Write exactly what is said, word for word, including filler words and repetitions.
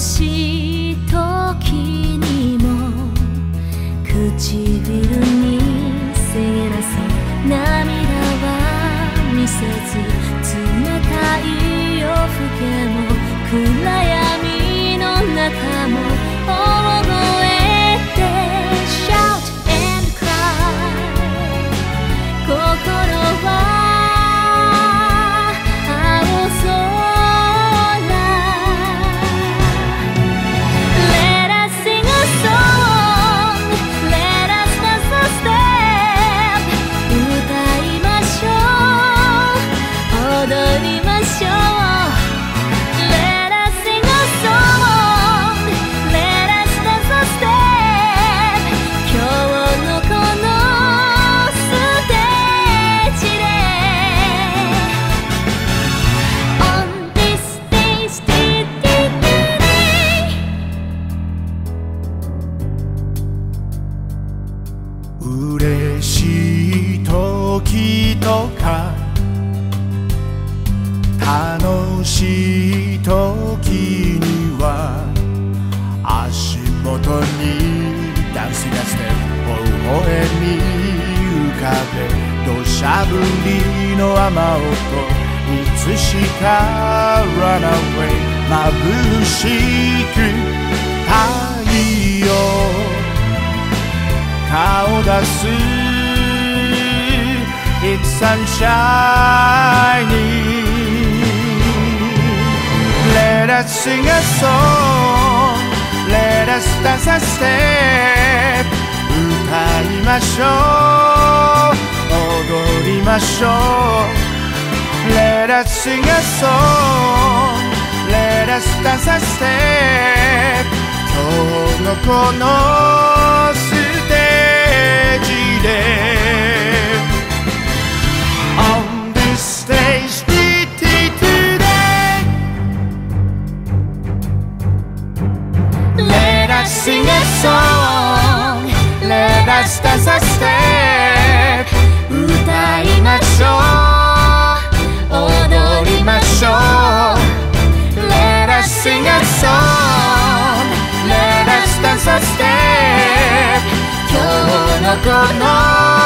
しい時にも唇にせらす涙は見せず、冷たい夜更けも暗闇の中も大声で Shout and cry 心は嬉しい時とか楽しい時には足元にダンスやステップを微笑み浮かべ、土砂降りの雨音いつしか Run away 眩しく太陽顔出す It's sunshiny. Let us sing a song. Let us dance a step. 歌いましょう踊りましょう Let us sing a song. Let us dance a step. 今日のこのステージで On this stage today Let us sing a song Let us dance a step 歌いましょう踊りましょう Let us sing a song Let us dance a step 今日のこの